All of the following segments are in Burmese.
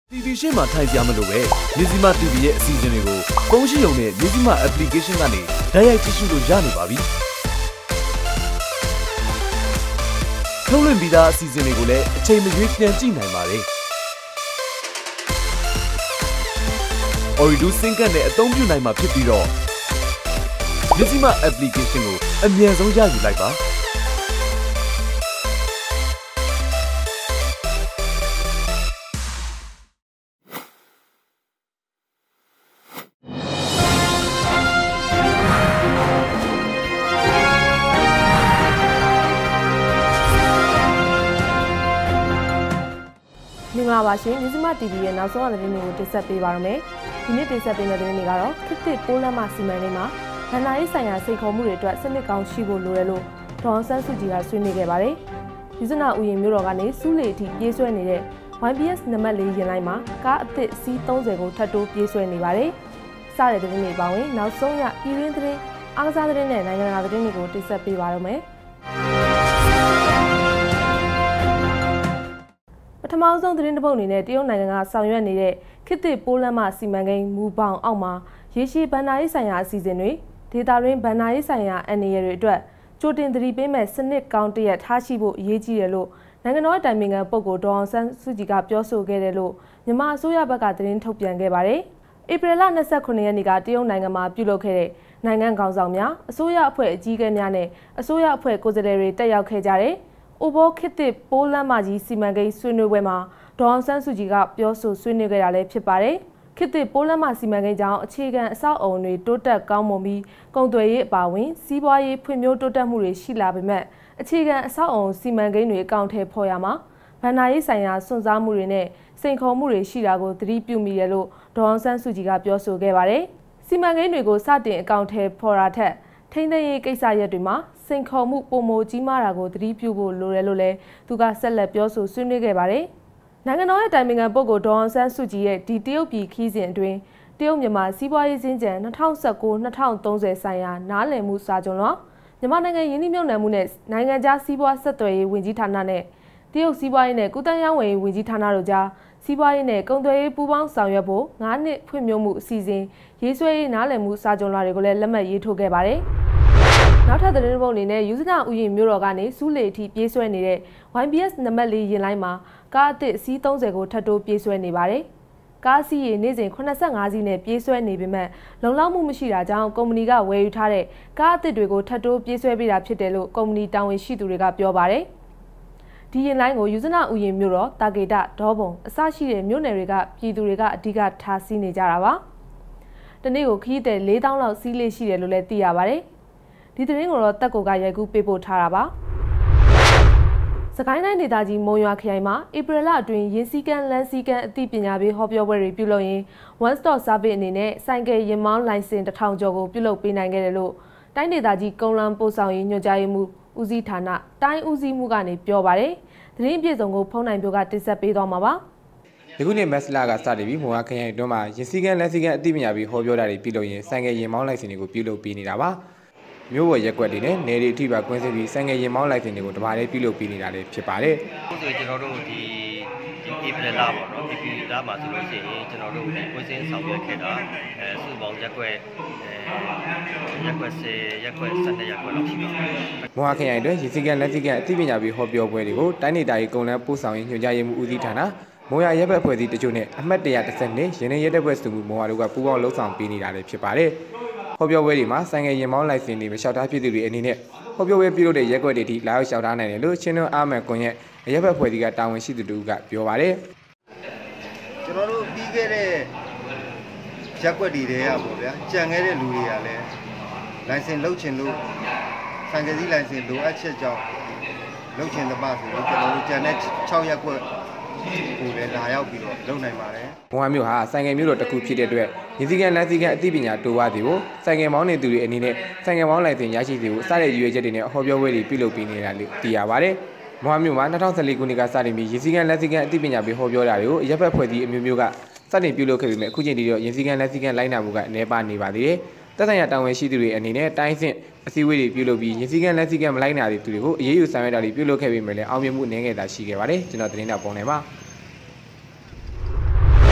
TV ရှင်းမှာထိုင်ကြမလို့ပဲမြစီမ TV ရဲ့အစီအစဉ်တွေကိုဖုန်းရှိုံနဲ့မြစီမ application ကနေတိုက်ရိုက်ကြည့်ရှုလို့ရနေပါပြီထုတ်လွှင့်ပြီးသားအစီအစဉ်တွေကိုလည်းအချိန်မရွေးပြန်ကြည့်နိုင်ပါတယ်Oridu စင်ကတ်နဲ့အသုံးပြုနိုင်မှာဖြစ်ပြီးတော့မြစီမ application ကိုအမြန်ဆုံးရယူလိုက်ပါမင်္ဂလာပါရှင်မြစီမ TV ရဲ့နောက်ဆုံးသတင်းတွေကိုတင်ဆက်ပေးပါရမယ်။ဒီနေ့တင်ဆက်ပေးမယ့်သတင်းတွေကတော့ခေတ်သစ်ပိုးလမ်းမစီမံကိန်းမှာဗန်နာရေးဆိုင်ရာစိန်ခေါ်မှုတွေအတွက်စနစ်ကောင်းရှိဖို့လိုတယ်လို့ဒေါ်အောင်ဆန်းစုကြည်ကဆွေးနွေးခဲ့ပါတယ်။ယူဇနာဥယျာဉ်မြို့တော်ကနေစူးလေအထိပြေးဆွဲနေတဲ့ YBS နံပါတ် 4 ယာဉ်လိုင်းမှာကားအသစ်စီး30ကိုထပ်တိုးပြေးဆွဲနေပါတယ်။စတဲ့သတင်းတွေပါဝင်နောက်ဆုံးရပြည်တွင်းသတင်းအားကစားသတင်းနဲ့နိုင်ငံတကာသတင်းတွေကိုတင်ဆက်ပေးပါရမယ်။ပထမဆုံးသတင်းတစ်ပုဒ်အနေနဲ့တရုတ်နိုင်ငံကဆောင်ရွက်နေတဲ့ခေတ်သစ်ပိုးလမ်းမစီမံကိန်းမူပေါင်းအောက်မှာရေရှည်ဗန်နာရေးဆိုင်ရာအစီအစဉ်တွေဒေတာရင်းဗန်နာရေးဆိုင်ရာအန္တရာယ်တွေအတွက်ကြိုတင်သတိပေးမဲ့စနစ်ကောင်းတစ်ရပ်ထားရှိဖို့အရေးကြီးတယ်လို့နိုင်ငံတော်တိုင်ပင်ခံပုဂ္ဂိုလ်ဒေါ်အောင်ဆန်းစုကြည်ကပြောဆိုခဲ့တယ်လို့မြန်မာအစိုးရဘက်ကသတင်းထုတ်ပြန်ခဲ့ပါတယ်။ဧပြီလ29ရက်နေ့ကတရုတ်နိုင်ငံမှာပြုလုပ်ခဲ့တဲ့နိုင်ငံခေါင်းဆောင်များအစိုးရအဖွဲ့အကြီးအကဲများနဲ့အစိုးရအဖွဲ့ကိုယ်စားလှယ်တွေတက်ရောက်ခဲ့ကြတဲ့အိုဘောခေတ်သစ်ပိုးလမ်းမကြီးစီမံကိန်းဆွေးနွေးပွဲမှာဒေါ်အောင်ဆန်းစုကြည်ကပြောဆိုဆွေးနွေးခဲ့တာလည်းဖြစ်ပါတယ်။ခေတ်သစ်ပိုးလမ်းမစီမံကိန်းကြောင့်အခြေခံအဆောက်အအုံတွေတိုးတက်ကောင်းမွန်ပြီးကုန်သွယ်ရေးအပါအဝင်စီးပွားရေးဖွံ့ဖြိုးတိုးတက်မှုတွေရှိလာပေမဲ့အခြေခံအဆောက်အအုံစီမံကိန်းတွေအကောင့်ထဲဖော်ရမှာဗန်နာရေးဆိုင်ရာစွန့်စားမှုတွေနဲ့စိန်ခေါ်မှုတွေရှိတာကိုသတိပြုမိတယ်လို့ဒေါ်အောင်ဆန်းစုကြည်ကပြောဆိုခဲ့ပါတယ်။စီမံကိန်းတွေကိုစတင်အကောင့်ထဲဖော်တာထက်ထိန်းသိမ်းရေးကိစ္စရပ်တွေမှာစိန်ခေါ်မှုပုံမိုကြီးမားတာကိုသတိပြုဖို့လိုတယ်လို့လည်းသူကဆက်လက်ပြောဆိုဆွေးနွေးခဲ့ပါတယ်။နိုင်ငံတော်ရဲ့တိုင်ပင်ခံပုဂ္ဂိုလ်ဒေါ်အောင်ဆန်းစုကြည်ရဲ့ဒီတရုတ်ပြည်ခီးစဉ်အတွင်းတရုတ်မြန်မာစီးပွားရေးစင်ကြံ2019-2030ဆိုင်ရာနားလည်မှုစာချုပ်လွှာမြန်မာနိုင်ငံယင်းနှိမ့်မြုပ်နှံမှုနဲ့နိုင်ငံခြားစီးပွားဆက်သွယ်ရေးဝန်ကြီးဌာနနဲ့တရုတ်စီးပွားရေးနဲ့ကုသရေးဝန်ကြီးဝန်ကြီးဌာနတို့ကြားစီးပွားရေးနဲ့ကုန်သွယ်ရေးပူးပေါင်းဆောင်ရွက်ဖို့9နှစ်ဖွံ့ဖြိုးမှုအစီအစဉ်ရေးဆွဲရေးနားလည်မှုစာချုပ်လွှာတွေကိုလည်းလက်မှတ်ရေးထိုးခဲ့ပါတယ်။နောက်ထပ်သတင်းပုဒ်အနေနဲ့ယူဇနာဥယျာဉ်မြို့တော်ကနေစူးလေအထိပြေးဆွဲနေတဲ့ YBS နံပါတ် 4 ယာဉ်လိုင်းမှာကားအသစ်စီး30ကိုထပ်တိုးပြေးဆွဲနေပါတယ်။ကားစီးရေနေ့စဉ်85စီးနဲ့ပြေးဆွဲနေပေမဲ့လုံလောက်မှုမရှိတာကြောင့်ကုမ္ပဏီကဝယ်ယူထားတဲ့ကားအသစ်တွေကိုထပ်တိုးပြေးဆွဲပေးတာဖြစ်တယ်လို့ကုမ္ပဏီတာဝန်ရှိသူတွေကပြောပါတယ်။ဒီယာဉ်လိုင်းကိုယူဇနာဥယျာဉ်မြို့တော်တာကေတဒေါဘုံအစရှိတဲ့မြို့နယ်တွေကပြည်သူတွေကအဓိကထားစီးနေကြတာပါ။တနေ့ကိုခရီးသည်4000လောက်စီးလေ့ရှိတယ်လို့လည်းသိရပါတယ်။ဒီသတင်းကိုတော့တက်ကိုကရိုက်ကူးပေးပို့ထားတာပါ။စကိုင်းတိုင်းဒေသကြီးမုံရွာခရိုင်မှာဧပြီလအတွင်းရင်းစည်းကမ်းလမ်းစည်းကမ်းအသိပညာပေးဟောပြောပွဲတွေပြုလုပ်ရင်း One Stop Service အနေနဲ့ဆိုင်ကယ်ယာဉ်မောင်းလိုင်စင်1000ကျော်ကိုပြုလုပ်ပေးနိုင်ခဲ့တယ်လို့တိုင်းဒေသကြီးကုန်းလမ်းပို့ဆောင်ရေးညွှန်ကြားရေးမှူးဦးစီးဌာနတိုင်းဦးစီးမှုကနေပြောပါတယ်။သတင်းအပြည့်စုံကိုဖုန်းနိုင်ပြိုကတင်ဆက်ပေးသွားမှာပါ။ဒီခုနှစ်မက်စလာကစတင်ပြီးမုံရွာခရိုင်အတွင်းမှာရင်းစည်းကမ်းလမ်းစည်းကမ်းအသိပညာပေးဟောပြောတာတွေပြုလုပ်ရင်းဆိုင်ကယ်ယာဉ်မောင်းလိုင်စင်တွေကိုပြုလုပ်ပေးနေတာပါ။မြို့ဝယ်ရက်ကွက်တွေနဲ့နယ်တွေအထိပါကွင်းစင်းပြီးဆိုင်ငယ်ရင်မောင်းလိုက်တင်တွေကိုတပါးလေးပြုလုပ်ပေးနေတာလည်းဖြစ်ပါတယ်။အခုဆိုကျွန်တော်တို့ဒီဧပြီလပေါ့နော်ဧပြီလမှာဆိုလို့ရှိရင်ကျွန်တော်တို့ဒီကွင်းစင်းဆောင်ရွက်ခဲ့တာစုပေါင်းရက်ကွက်10ရက်ကွက်12ရက်ကွက်လောက်ရှိပါတယ်။မွာခရိုင်အတွင်းရစီကန်လက်စီကန်အသိပညာပေးဟောပြောပွဲတွေကိုတိုင်းဒေသကြီးကုန်းလမ်းပို့ဆောင်ရေးညွှန်ကြားရေးမှူးဦးစီးဌာနမုံရွာရပ်ဘက်အဖွဲ့အစည်းတချို့နဲ့အမှတ်112ရင်းနှီးရဲတပ်ဖွဲ့စုမှုမုံရွာတို့ကပူးပေါင်းလှုပ်ဆောင်ပေးနေတာလည်းဖြစ်ပါတယ်။ဟောပြောပွဲတွေမှာဆိုင်ငယ်ရင်မောင်းလိုက်စင်တွေမလျှောက်ထားဖြစ်သူတွေအနေနဲ့ဟောပြောပွဲပြုလုပ်တဲ့ရက်ကွက်တွေထိလာရောက်လျှောက်ထားနိုင်တယ်လို့ချင်းတွန်းအားမန်ကွန်ရဲ့အရက်ဘက်ဖွဲ့စည်းကတာဝန်ရှိသူတို့ကပြောပါတယ်ကျွန်တော်တို့ပြီးခဲ့တဲ့ရက်ကွက်တွေတွေကပေါ့ဗျာကြံခဲ့တဲ့လူတွေကလည်းလိုင်စင်လုပ်ချင်လို့ဆိုင်ကယ်စီးလိုင်စင်လိုအပ်ချက်ကြောင့်လုပ်ချင်တဲ့ပါဆိုလို့ကျွန်တော်တို့ကြံတဲ့6ရက်ကွက်ကိုလည်းလာရောက်ပြီးတော့လုပ်နိုင်ပါတယ်။မုံရွာမြို့ဟာဆိုင်ကယ်မြို့တော်တစ်ခုဖြစ်တဲ့အတွက်ရင်းစည်းကမ်းလမ်းစည်းကမ်းအသိပညာတိုးဝါးသည်ကိုဆိုင်ကယ်မောင်းနေသူတွေအနေနဲ့ဆိုင်ကယ်မောင်းလိုင်စင်ရရှိသည်ကိုစတဲ့ရည်ရွယ်ချက်တွေနဲ့ဟောပြောပွဲတွေပြုလုပ်ပေးနေတာလို့သိရပါတယ်။မုံရွာမြို့မှာ2014ခုနှစ်ကစတင်ပြီးရင်းစည်းကမ်းလမ်းစည်းကမ်းအသိပညာပေးဟောပြောတာတွေကိုရပ်ဘက်ဖွဲ့စည်းအမျိုးမျိုးကစတင်ပြုလုပ်ခဲ့ပေမဲ့အခုချိန်ထိတော့ရင်းစည်းကမ်းလမ်းစည်းကမ်းလိုက်နာမှုကအနည်းပါးနေပါသေးတယ်။သက်ဆိုင်ရာတာဝန်ရှိသူတွေအနေနဲ့တိုင်းဆင့်အစည်းအဝေးတွေပြုလုပ်ပြီးရင်းစည်းကမ်းလမ်းစည်းကမ်းမလိုက်နာတဲ့သူတွေကိုအရေးယူဆောင်ရွက်တာတွေပြုလုပ်ခဲ့ပေမဲ့လည်းအောင်မြင်မှုနည်းငယ်သာရှိခဲ့ပါတယ်။ကျွန်တော်သတင်းတောက်ပုံနေပါ။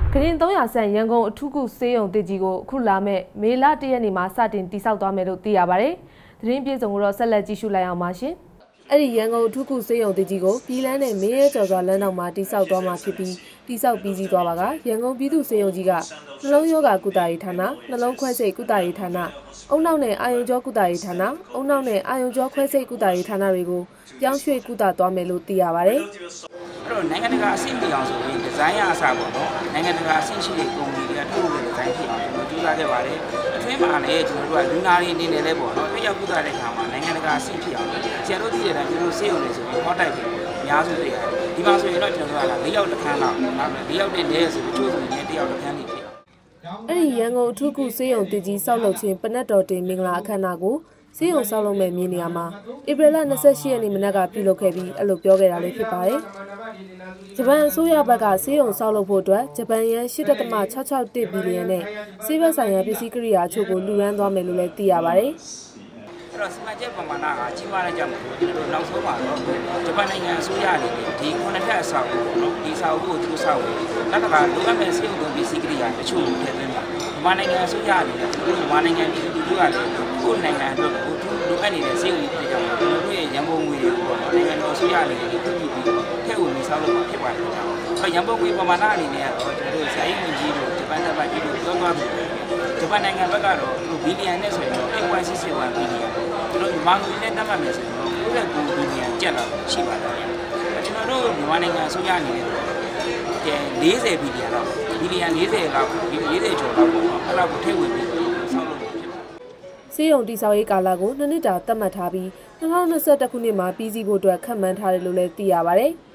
ဂရင်300ဆန်ရန်ကုန်အထူးကုဆေးရုံတစ်ကြီးကိုအခုလာမဲ့မေလ1ရက်နေ့မှာစတင်တည်ဆောက်သွားမယ်လို့သိရပါတယ်။သတင်းပြေဆုံးကိုတော့ဆက်လက်ကြည့်ရှုလိုက်အောင်ပါရှင်။အဲ့ဒီရန်ကုန်အထူးကုဆေးရုံတစ်ကြီးကိုပြည်လန်းနဲ့မေးရဲကျော်စွာလမ်းတော်မှာတည်ဆောက်သွားမှာဖြစ်ပြီးတည်ဆောက်ပြီးစီးသွားပါကရန်ကုန်ပြည်သူ့ဆေးရုံကြီးကနှလုံးရောဂါကုသရေးဌာနနှလုံးခွဲစိတ်ကုသရေးဌာနအုံနောက်နဲ့အာယုံကြောကုသရေးဌာနအုံနောက်နဲ့အာယုံကြောခွဲစိတ်ကုသရေးဌာနတွေကိုပြောင်းရွှေ့ကုသသွားမယ်လို့သိရပါတယ်။အဲ့တော့နိုင်ငံတကာအဆင့်ပြောင်းဆိုရင်ဒီဇိုင်းရအစားပေါ့နော်နိုင်ငံတကာအဆင့်ရှိတဲ့ကုမ္ပဏီတွေကထုတ်လုပ်တဲ့ဒီဇိုင်းဖြစ်အောင်ကျွန်တော်ကြိုးစားခဲ့ပါတယ်အထင်းမှာလည်းကျွန်တော်တို့ကလူနာတွေအနေနဲ့လည်းပေါ့နော်တယောက်ကုသတဲ့ခါမှာနိုင်ငံတကာအဆင့်ဖြစ်အောင်ဆရာတို့သိတဲ့အတိုင်းကျွန်တော်ဆေးရုံတွေဆိုပြီးဟောတိုက်ပြီးအများစုတွေဒီမှာဆိုရင်တော့ကျွန်တော်တို့က၄ယောက်တစ်ခန်းလောက်၄ယောက်နဲ့လဲဆိုပြီးချို့ဆိုရင်၁ယောက်တစ်ခန်းနေဖြစ်အဲ့ဒီရန်ကုန်အထူးကုဆေးရုံတည်ကြီးဆောက်လုပ်ခြင်းပနက်တော်တင်မင်္ဂလာအခမ်းအနားကိုဆေးရုံဆောက်လုပ်မဲ့မြေနေရာမှာဧပြီလ28ရက်နေ့မနက်ကပြုလုပ်ခဲ့ပြီးအဲ့လိုပြောခဲ့တာလေးဖြစ်ပါတယ်။ဂျပန်အစိုးရဘက်ကဆေးရုံဆောက်လုပ်ဖို့အတွက်ဂျပန်ယန်8.661ဘီလီယံနဲ့ဆေးဘက်ဆိုင်ရာပစ္စည်းကိရိယာအချို့ကိုလှူဒါန်းသွားမယ်လို့လည်းသိရပါတယ်။အဲ့တော့စီမံချက်ပမာဏကကြီးမားတဲ့ကြောင့်ကျွန်တော်တို့နောက်ဆုံးမှာတော့ဂျပန်နိုင်ငံအစိုးရအနေနဲ့ဒီ9ထပ်အဆောက်အဦပေါ့နော်ဒီဆောက်အဦကိုသူဆောက်ပြီးနောက်ကလိုအပ်မဲ့ဆေးရုံသုံးပစ္စည်းကိရိယာတချို့ကိုထည့်သွင်းပါမြန်မာနိုင်ငံအစိုးရအနေနဲ့မြန်မာနိုင်ငံပြည်သူတွေကလည်းကိုယ်နိုင်ငံအတွက်ကိုလိုအပ်နေတဲ့ဆေးရုံတွေကြောင့်ကျွန်တော်တို့ရဲ့ရန်ကုန်ငွေတွေပေါ့နော်နိုင်ငံတော်အစိုးရအနေနဲ့ပြုပြီးထည့်ဝင်ဆောက်လုပ်မှာဖြစ်ပါတယ်။အဲ့ရန်ကုန်ငွေပမာဏအနေနဲ့ကတော့ကျွန်တော်တို့ဇာတ်ဝင်ကြီးတို့ဂျပန်တပ်ဖွဲ့ကြီးတို့ပြောသွားပြီးဂျပန်နိုင်ငံဘက်ကတော့ဘီလီယံနဲ့ဆိုရင်တော့1.61ဘီလီယံကျွန်တော်မြန်မာငွေနဲ့တတ်မှတ်မယ်ဆိုရင်တော့99ဘီလီယံကျပ်လာရှိပါတယ်။ကျွန်တော်တို့မြန်မာနိုင်ငံအစိုးရအနေနဲ့40ဘီလီယံလောက်ဘီလီယံ40လောက်40ကျော်လောက်ပေါ့နော်အဲ့လောက်ကိုထည့်ဝင်ပြီးဆောက်လုပ်မှာဖြစ်ပါတယ်။ဆေးရုံတည်ဆောက်ရေးကာလကို2နှစ်တာသတ်မှတ်ထားပြီး2021ခုနှစ်မှာပြီးစီးဖို့အတွက်ခန့်မှန်းထားတယ်လို့လည်းသိရပါတယ်။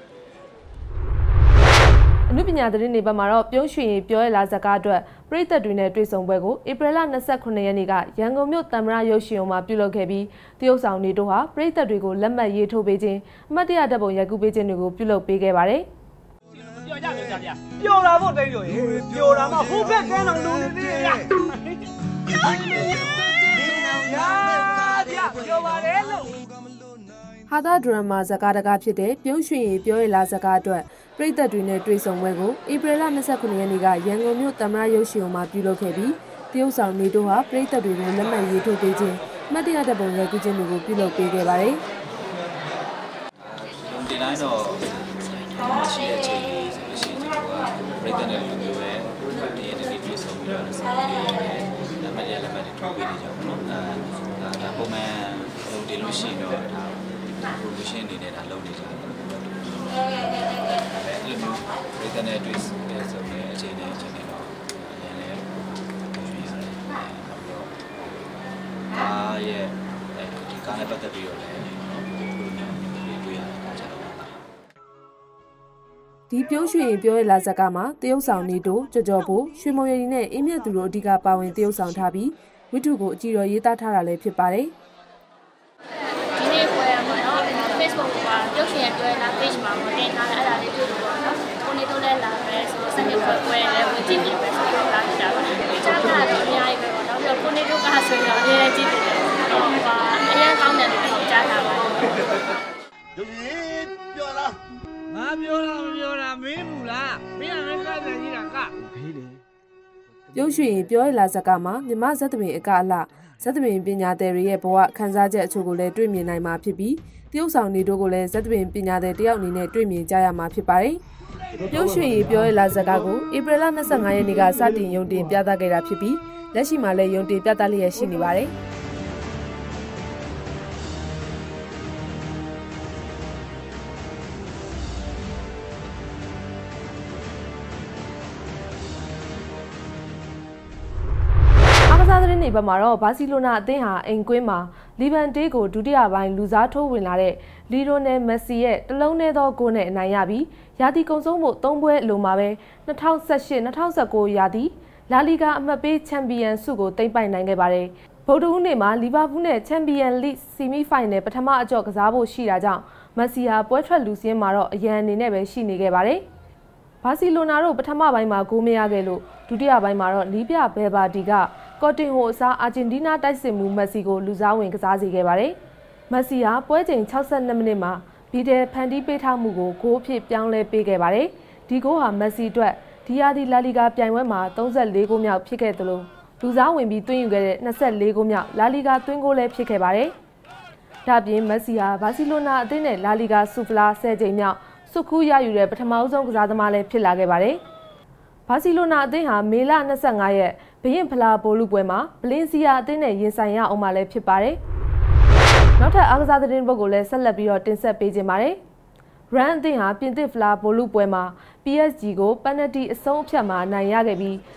အနုပညာသတင်းတွေဘက်မှာတော့ပြုံးရွှေရင်ပြောရလာဇကားအတွက်ပြည်သက်တွေနဲ့တွေ့ဆုံပွဲကိုဧပြီလ29ရက်နေ့ကရန်ကုန်မြို့တမရရုပ်ရှင်ရုံမှာပြုလုပ်ခဲ့ပြီးတရုတ်ဆောင်နေတို့ဟာပြည်သက်တွေကိုလက်မှတ်ရေးထိုးပေးခြင်းအမှတ်တရဓာတ်ပုံရိုက်ကူးပေးခြင်းတွေကိုပြုလုပ်ပေးခဲ့ပါတယ်။ပြောကြပြောကြဗျာပျော်တာဖို့တိတ်လို့ရေပျော်တာမှဟိုဘက်ကန်းအောင်လုံးနေသေးရ။ပြောပါတယ်လို့ဟာသာဒရမာဇကားတကားဖြစ်တဲ့ပြုံးရွှေရင်ပြောရလာဇကားအတွက်ပြည်သက်တွေနဲ့တွေ့ဆုံပွဲကိုဧပြီလ29ရက်နေ့ကရန်ကုန်မြို့တမရရုပ်ရှင်ရုံမှာပြုလုပ်ခဲ့ပြီးတရုတ်ဆောင်နေတို့ဟာပြည်သက်တွေကိုလက်မှတ်ရေးထိုးပေးခြင်းမှတ်တရဓာတ်ပုံရိုက်ကူးခြင်းတွေကိုပြုလုပ်ပေးခဲ့ပါတယ်။ဒီတိုင်းတော့ရှိတဲ့အချိန်ဆိုလို့ရှိရင်ကျွန်တော်ကပြည်သက်တွေလိုမျိုးပဲဒီရက်နေ့တွေ့ဆုံပြီးတော့ဆက်ပြီးလက်မှတ်တွေထိုးပေးနေကြပါတော့။ဒါပုံမှန်ဒီလိုရှိရင်တော့ဒါ promotion အနေနဲ့ဒါလုပ်နေကြတယ်။အဲ့လိုမျိုးပြည်သက်နဲ့တွေ့ဆုံတဲ့အချိန်နဲ့တော့လည်းရဲ့ဒီကားနဲ့ပတ်သက်ပြီးတော့လည်းတွေ့ရတယ်ဒီပြုံးရွှေရင်ပြောရလာဇကားမှာတရုတ်ဆောင်နေတို့ကြော်ဖို့ရွှေမုံရည်နဲ့အင်းမြတ်သူတို့အဓိကပါဝင်တရုတ်ဆောင်ထားပြီးဝိတုကိုအကြည့်တော်ရေးသားထားတာလည်းဖြစ်ပါတယ်ဒီနေ့ပွဲရမှာနော် Facebook မှာပြုံးရွှေရင်ပြောရလာ page မှာတင်ထားတယ်အဲ့ဒါလေးတွေ့လို့ပေါ့နော်ကိုနေတို့လည်းလာမယ်ဆိုတော့စနေပွဲလည်းဝင်ကြည့်နေပဲဆိုတော့လာကြတာပါကြားတာတော့အများကြီးပဲပေါ့နော်ပြီးတော့ကိုနေတို့ကဆိုရင်တော့အများကြီးကြည့်တယ်ဟိုအရင်ကောင်းတယ်လို့ကြားတာပါဒုကြီးပြောလားငါပြောတာမပြောတာမင်းဘူးလားမင်းကလည်းကတဲ့ကြီးတာကဘေးလေပြုံးရွှေရင်ပြောရလာဇကားမှာမြမဇတ်သမင်အကအလှဇတ်သမင်ပညာသည်တွေရဲ့ဘဝခန်းစားချက်အချို့ကိုလည်းတွေ့မြင်နိုင်မှာဖြစ်ပြီးတရုတ်ဆောင်နေတို့ကိုလည်းဇတ်သမင်ပညာသည်တယောက်အနေနဲ့တွေ့မြင်ကြရမှာဖြစ်ပါတယ်။ပြုံးရွှေရင်ပြောရလာဇကားကိုဧပြီလ25ရက်နေ့ကစတင်ရုံတင်ပြသခဲ့တာဖြစ်ပြီးလက်ရှိမှာလည်းရုံတင်ပြသလျက်ရှိနေပါတယ်။သတင်းတွေဘက်မှာတော့ဘာစီလိုနာအသင်းဟာအိမ်ကွင်းမှာလီဗန်တေးကိုဒုတိယပိုင်းလူစားထိုးဝင်လာတဲ့လီရိုနယ်မက်ဆီရဲ့တလုံးထဲသောဂိုးနဲ့အနိုင်ရပြီးရာသီကုန်ဆုံးဖို့3ပွဲအလိုမှာပဲ2018-2019ရာသီလာလီဂါအမှတ်ပေးချန်ပီယံဆုကိုသိမ်းပိုက်နိုင်ခဲ့ပါတယ်။ဗုဒ္ဓဟူးနေ့မှာလီဗာပူးနဲ့ချန်ပီယံလိဆီမီဖိုင်နယ်ပထမအကြော့ကစားဖို့ရှိတာကြောင့်မက်ဆီဟာပွဲထွက်လူစင်းမှာတော့အရန်အနေနဲ့ပဲရှိနေခဲ့ပါတယ်။ဘာစီလိုနာတို့ပထမပိုင်းမှာဂိုးမရခဲ့လို့ဒုတိယပိုင်းမှာတော့နီးပြဘယ်ဘာဒီကကော်တင်ဟိုအစားအာဂျင်တီးနားတိုက်စစ်မှုမက်ဆီကိုလူစားဝင်ကစားစေခဲ့ပါတယ်။မက်ဆီဟာပွဲချိန်62မိနစ်မှာဗီဒယ်ဖန်တီးပေးထားမှုကိုဂိုးအဖြစ်ပြောင်းလဲပေးခဲ့ပါတယ်။ဒီဂိုးဟာမက်ဆီအတွက်ဒီယာဒီလာလီဂါပြိုင်ပွဲမှာ34ဂိုးမြောက်ဖြစ်ခဲ့သလိုလူစားဝင်ပြီးသွင်းယူခဲ့တဲ့24ဂိုးမြောက်လာလီဂါသွင်းဂိုးလည်းဖြစ်ခဲ့ပါတယ်။ဒါပြင်မက်ဆီဟာဘာစီလိုနာအသင်းနဲ့လာလီဂါဆူဖလာ10ကြိမ်မြောက်စုခူးရယူတဲ့ပထမဆုံးကစားသမားလည်းဖြစ်လာခဲ့ပါတယ်။ဘာစီလိုနာအသင်းဟာမေလ25ရက်ဘရင်ဖလားဘောလုံးပွဲမှာဗလင်စီယာအသင်းနဲ့ရင်ဆိုင်ရအောင်မှလည်းဖြစ်ပါတယ်။နောက်ထပ်အားကစားသတင်းပုဒ်ကိုလည်းဆက်လက်ပြီးတော့တင်ဆက်ပေးခြင်းပါတယ်။ Run အသင်းဟာပြင်သစ်ဖလားဘောလုံးပွဲမှာ PSG ကိုပယ်နတီအဆုံးအဖြတ်မှာနိုင်ရခဲ့ပြီး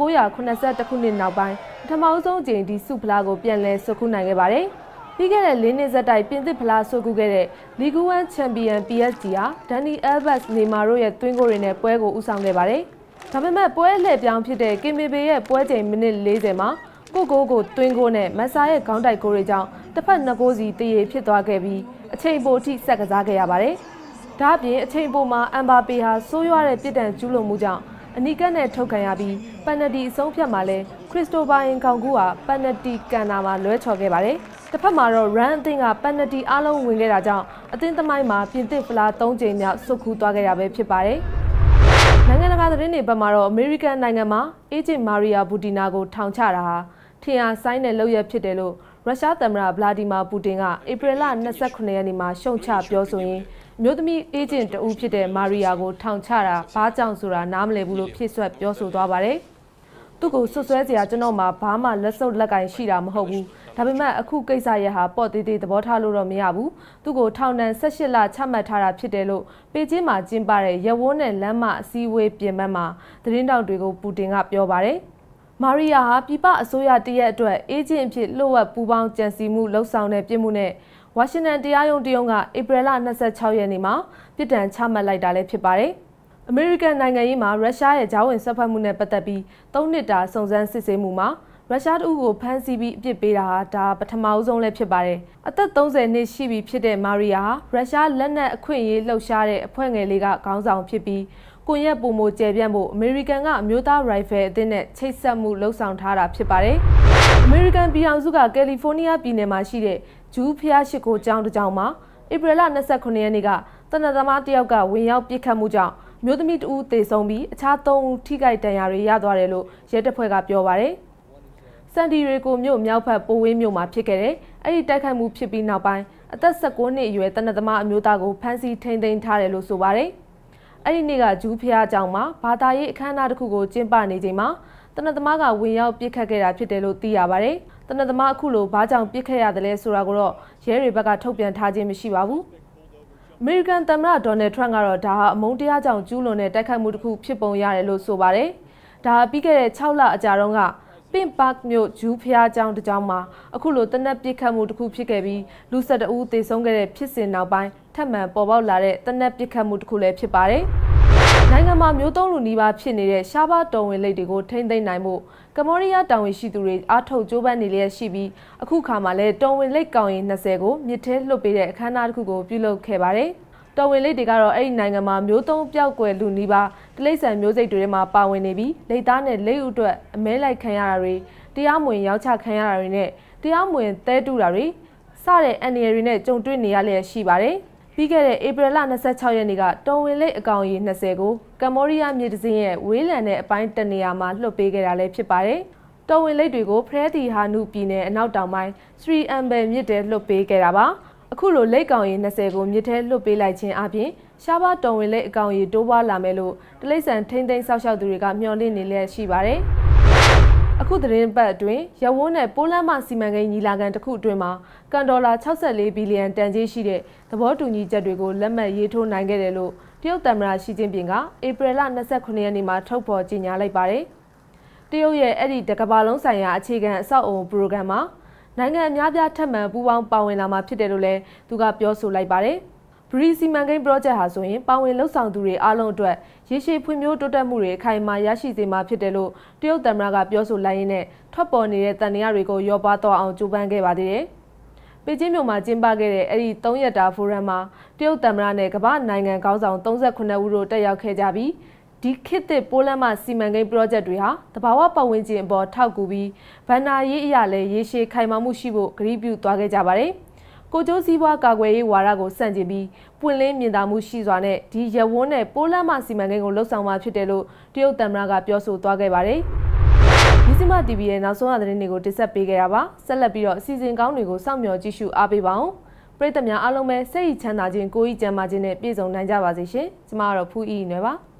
1982ခုနှစ်နောက်ပိုင်းပထမဆုံးအကြိမ်ဒီစုဖလားကိုပြန်လည်ဆွတ်ခူးနိုင်ခဲ့ပါတယ်။ပြီးခဲ့တဲ့၄နှစ်ဆက်တိုက်ပြင်သစ်ဖလားဆွတ်ခူးခဲ့တဲ့လီဂူဝမ်ချန်ပီယံ PSG ဟာဒန်နီအယ်ဘတ်နေမာတို့ရဲ့သွင်းဂိုးတွေနဲ့ပွဲကိုဦးဆောင်ခဲ့ပါတယ်။ဒါပေမဲ့ပွဲလှည့်ပြောင်းဖြစ်တဲ့ကင်မေဘေရဲ့ပွဲချိန်မိနစ်40မှာကိုသွင်းဂိုးနဲ့မက်ဆာရဲ့ခေါင်းတိုက်ဂိုးတွေကြောင့်တစ်ဖက်2ဂိုးစီတရေဖြစ်သွားခဲ့ပြီးအချိန်ပိုအထိဆက်ကစားခဲ့ရပါတယ်။ဒါ့အပြင်အချိန်ပိုမှာအမ်ဘာပေဟာဆိုးရွားတဲ့ပြစ်ဒဏ်ကျူးလွန်မှုကြောင့်အနီကတ်နဲ့ထုတ်ခံရပြီးပယ်နတီအဆုံးဖြတ်မှာလဲခရစ္စတိုဖာရင်ကောင်ကူဟာပယ်နတီကန်နာမှာလွဲချော်ခဲ့ပါတယ်။တစ်ဖက်မှာတော့ Run အသင်းကပယ်နတီအားလုံးဝင်ခဲ့တာကြောင့်အသင်းသမိုင်းမှာပြင်သစ်ဖလား3ကြိမ်မြောက်ဆွတ်ခူးသွားခဲ့ရပဲဖြစ်ပါတယ်။နိုင်ငံတကာသတင်းတွေဘက်မှာတော့အမေရိကန်နိုင်ငံမှာအေဂျင့်မာရီယာဘူတီနာကိုထောင်ချတာဟာထင်အားဆိုင်တဲ့လုပ်ရဖြစ်တယ်လို့ရုရှားသမ္မတဗလာဒီမာပူတင်ကဧပြီလ29ရက်နေ့မှာရှုံချပြောဆိုရင်မျိုးသမီးအေဂျင့်တဦးဖြစ်တဲ့မာရီယာကိုထောင်ချတာဘာကြောင့်ဆိုတာနားမလည်ဘူးလို့ဖြည့်ဆွတ်ပြောဆိုသွားပါတယ်။သူ့ကိုဆွဆွဲစရာကျွန်တော်မှာဘာမှလက်စုပ်လက်ကင်ရှိတာမဟုတ်ဘူး။ဒါပေမဲ့အခုကိစ္စရဟာပေါ့သေးသေးသဘောထားလို့တော့မရဘူး။သူ့ကိုထောင်ဒဏ်18လချမှတ်ထားတာဖြစ်တယ်လို့ပေကျင်းမှာကျင်းပတဲ့ရဝန်းနဲ့လမ်းမအစည်းအဝေးပြင်ပမှာသတင်းတောက်တွေကိုပူတင်ကပြောပါတယ်။မာရီယာဟာပြည်ပအစိုးရတရက်အတွက်အေဂျင့်အဖြစ်လှုပ်ဝက်ပူးပေါင်းကြံစည်မှုလှုပ်ဆောင်တဲ့ပြစ်မှုနဲ့ဝါရှင်တန်တရားရုံးကဧပြီလ26ရက်နေ့မှာပြစ်ဒဏ်ချမှတ်လိုက်တာလည်းဖြစ်ပါတယ်။အမေရိကန်နိုင်ငံရေးမှာရုရှားရဲ့ဂျာဝင်ဆက်ဖက်မှုနဲ့ပတ်သက်ပြီး3နှစ်တာစုံစမ်းစစ်ဆေးမှုမှာရုရှားတအုပ်ကိုဖမ်းဆီးပြီးအပြစ်ပေးတာဟာဒါပထမဆုံးလည်းဖြစ်ပါတယ်။အသက်30နှစ်ရှိပြီဖြစ်တဲ့မာရီယာဟာရုရှားလက်နက်အခွင့်အရေးလှုပ်ရှားတဲ့အဖွဲ့ငယ်လေးကခေါင်းဆောင်ဖြစ်ပြီးကိုရက်ပုံမိုကျယ်ပြန့်ဖို့အမေရိကန်ကအမျိုးသားရိုင်ဖယ်အသင်းနဲ့ချိတ်ဆက်မှုလှုပ်ဆောင်ထားတာဖြစ်ပါတယ်။အမေရိကန်ပြည်ထောင်စုကကယ်လီဖိုးနီးယားပြည်နယ်မှာရှိတဲ့ဂျူးဖျားရှိခိုးကျောင်းတစ်ကျောင်းမှာဧပြီလ29ရက်နေ့ကတနက်သမားတယောက်ကဝင်ရောက်ပစ်ခတ်မှုကြောင့်မျိုးသမီးတဦးသေဆုံးပြီးအခြား3ဦးထိခိုက်ဒဏ်ရာတွေရသွားတယ်လို့ရဲတပ်ဖွဲ့ကပြောပါတယ်။ဆန်ဒီရီကိုမြို့မြောက်ဘက်ပိုဝင်းမြို့မှာဖြစ်ခဲ့တဲ့အဲ့ဒီတိုက်ခိုက်မှုဖြစ်ပြီးနောက်ပိုင်းအသက်19နှစ်အရွယ်တနက်သမားအမျိုးသားကိုဖမ်းဆီးထိန်းသိမ်းထားတယ်လို့ဆိုပါတယ်။အဲ့ဒီနေ့ကဂျူးဖျားကျောင်းမှာဘာသာရေးအခမ်းအနားတစ်ခုကိုကျင်းပနေချိန်မှာတနက်သမားကဝင်ရောက်ပစ်ခတ်ခဲ့တာဖြစ်တယ်လို့သိရပါတယ်။တနက်သမားအခုလိုဘာကြောင့်ပစ်ခတ်ရတယ်လဲဆိုတာကိုတော့ရဲတွေဘက်ကထုတ်ပြန်ထားခြင်းမရှိပါဘူး။အမေရိကန်သမ္မတဒေါ်နယ်ထရန့်ကတော့ဒါဟာအမုန်းတရားကြောင့်ကျူးလွန်တဲ့တိုက်ခိုက်မှုတစ်ခုဖြစ်ပုံရတယ်လို့ဆိုပါတယ်။ဒါဟာပြီးခဲ့တဲ့6လအကြာတုန်းကပင်ပါ့မြို့ဂျူးဖျားကျောင်းတစ်ကျောင်းမှာအခုလိုတနက်ပစ်ခတ်မှုတစ်ခုဖြစ်ခဲ့ပြီးလူ12ဦးသေဆုံးခဲ့တဲ့ဖြစ်စဉ်နောက်ပိုင်းထပ်မံပေါ်ပေါက်လာတဲ့တနက်ပစ်ခတ်မှုတစ်ခုလည်းဖြစ်ပါတယ်။နိုင်ငံမှာမျိုးသုံးလူနီးပါးဖြစ်နေတဲ့ရှားပါးတော်ဝင်လိပ်တွေကိုထိမ့်သိမ်းနိုင်ဖို့ကမ္ဘောဒီးယားတာဝန်ရှိသူတွေအားထုတ်ကြိုးပမ်းနေလျက်ရှိပြီးအခုခါမှာလည်းတော်ဝင်လိပ်ကောင်ရင်20ကိုမြစ်ထဲလွှတ်ပေးတဲ့အခမ်းအနားတစ်ခုကိုပြုလုပ်ခဲ့ပါတယ်။တော်ဝင်လိပ်တွေကတော့အဲ့ဒီနိုင်ငံမှာမျိုးသုံးပျောက်ကွယ်လူနီးပါးတိရစ္ဆာန်မျိုးစိတ်တွေထဲမှာပါဝင်နေပြီးလိပ်သားနဲ့လိပ်ဥအတွက်အမဲလိုက်ခံရတာတွေတရားမဝင်ရောက်ချခံရတာတွေနဲ့တရားမဝင်သဲတူတာတွေစတဲ့အန်ဒီရတွေနဲ့ကြုံတွေ့နေရလျက်ရှိပါတယ်။ပြီးခဲ့တဲ့ဧပြီလ26ရက်နေ့ကတော်ဝင်လိပ်အကောင်ရေ20ကိုကမ္ဘောဒီးယားမြေတစင်းရဲ့ဝေးလံတဲ့အပိုင်းတနေရာမှာလွှတ်ပေးခဲ့တာလည်းဖြစ်ပါတယ်။တော်ဝင်လိပ်တွေကိုဖရဲတီဟာနုပြည်နယ်အနောက်တောင်ပိုင်းစရီအမ်ဘယ်မြစ်တဲလွှတ်ပေးခဲ့တာပါ။အခုလိုလိပ်ကောင်ရေ20ကိုမြစ်ထဲလွှတ်ပေးလိုက်ခြင်းအပြင်ရှားပါတော်ဝင်လိပ်အကောင်ရေတိုးပွားလာမယ်လို့တိရစ္ဆာန်ထိန်းသိမ်းစောင့်ရှောက်သူတွေကမျှော်လင့်နေလျက်ရှိပါတယ်။အခုသတင်းပတ်အတွင်းရဝန်းနဲ့ပိုးလမ်းမစီမံကိန်းညီလာခံတစ်ခုအတွင်းမှာကန်ဒေါ်လာ64ဘီလီယံတန်ကြေးရှိတဲ့သဘောတူညီချက်တွေကိုလက်မှတ်ရေးထိုးနိုင်ခဲ့တယ်လို့တရုတ်သမ္မတရှီကျင်းပင်ကဧပြီလ29ရက်နေ့မှာထုတ်ဖော်ကြေညာလိုက်ပါတယ်။တရုတ်ရဲ့အဲ့ဒီတကမ္ဘာလုံးဆိုင်ရာအခြေခံအဆောက်အအုံပရိုဂရမ်မှာနိုင်ငံအများပြားထပ်မံပူးပေါင်းပါဝင်လာမှာဖြစ်တယ်လို့လည်းသူကပြောဆိုလိုက်ပါတယ်။ဘရီစီမံကိန်း project ဟာဆိုရင်ပါဝင်လှုပ်ဆောင်သူတွေအားလုံးအတွက်ရေရှည်ဖွံ့ဖြိုးတိုးတက်မှုတွေအခိုင်အမာရရှိစေမှာဖြစ်တယ်လို့တရုတ်သမ္မတကပြောဆိုလိုက်ရင်းနဲ့ထွက်ပေါ်နေတဲ့တန်တရားတွေကိုရောပါသွားအောင်ကြိုးပမ်းခဲ့ပါသေးတယ်။ပေကျင်းမြို့မှာကျင်းပခဲ့တဲ့အဲ့ဒီ3ရက်တာဖိုရမ်မှာတရုတ်သမ္မတနဲ့ကမ္ဘာနိုင်ငံခေါင်းဆောင်38ဦးတို့တက်ရောက်ခဲ့ကြပြီးဒီခေတ်သစ်ပိုးလမ်းမစီမံကိန်း project တွေဟာတဘာဝပတ်ဝန်းကျင်အပေါ်ထောက်ကူပြီးဗန်နာရေးအရာလည်းရေရှည်ခိုင်မာမှုရှိဖို့ကတိပြုသွားခဲ့ကြပါတယ်။ကိုကျိုးစည်းပွားကာကွယ်ရေးဝါဒကိုစန့်ကျင်ပြီးပွင့်လင်းမြင်သာမှုရှိစွာနဲ့ဒီရဝန်းနဲ့ပိုးလမ်းမစီမံကိန်းကိုလှုပ်ဆောင်မှာဖြစ်တယ်လို့တရုတ်သမ္မတကပြောဆိုသွားခဲ့ပါတယ်။မြစီမ TV ရဲ့နောက်ဆုံးသတင်းတွေကိုတင်ဆက်ပေးခဲ့တာပါ။ဆက်လက်ပြီးတော့အစီအစဉ်ကောင်းတွေကိုစောင့်မျှော်ကြည့်ရှုအားပေးပါအောင်။ပရိသတ်များအားလုံးပဲစိတ်ချမ်းသာခြင်းကိုယ်ဤကျန်းမာခြင်းနဲ့ပြည့်စုံနိုင်ကြပါစေရှင်။ကျွန်မကတော့ဖူးဤနွယ်ပါ။